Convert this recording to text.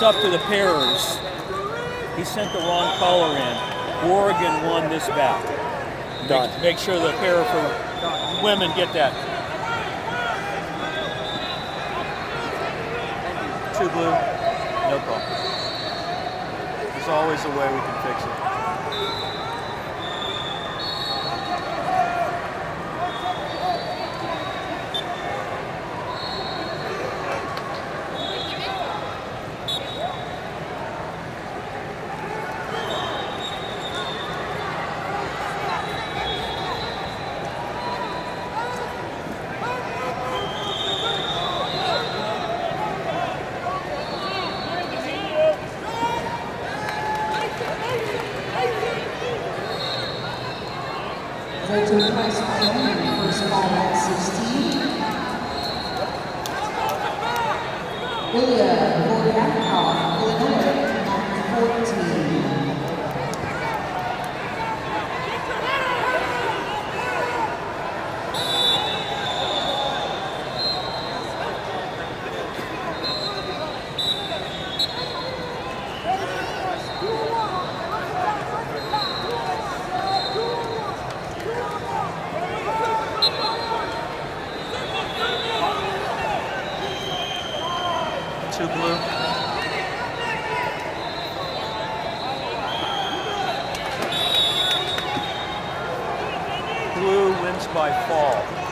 it's up to the pairers. He sent the wrong color in. Oregon won this bout. Make sure the pair for women get that. 2 blue, no problem. There's always a way we can fix it. Took place first ball at 16. Ilya Boryakov, Illinois, at 14. Two blue. Blue wins by fall.